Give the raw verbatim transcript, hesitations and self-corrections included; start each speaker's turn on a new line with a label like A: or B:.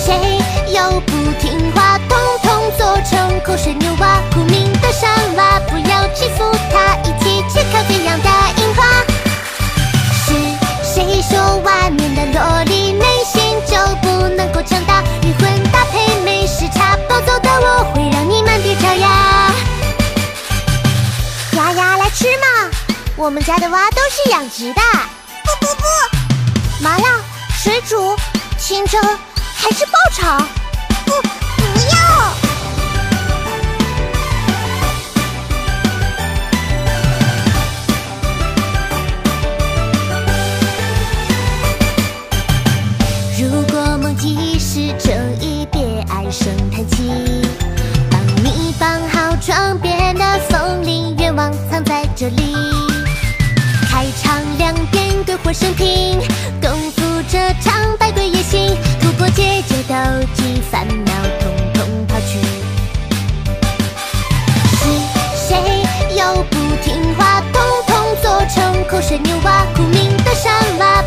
A: 谁又不听话，统统做成口水牛蛙。苦命的山蛙，不要欺负它，一起吃烤飞扬的樱花。是谁说外面的萝莉内心就不能够强大？与混搭配没时差，暴走的我会让你满地找牙。丫丫来吃嘛，我们家的蛙都是养殖的。不不不，麻辣、水煮、清蒸还是爆炒？不，不要！如果梦既是正义，别唉声叹气。帮你绑好床边的风铃，愿望藏在这里。开场两边鬼火升平，功夫这场百鬼夜行，突破结界斗技，烦恼统统抛去。是谁又不听话，统统做成口水牛蛙？苦命的山蛙，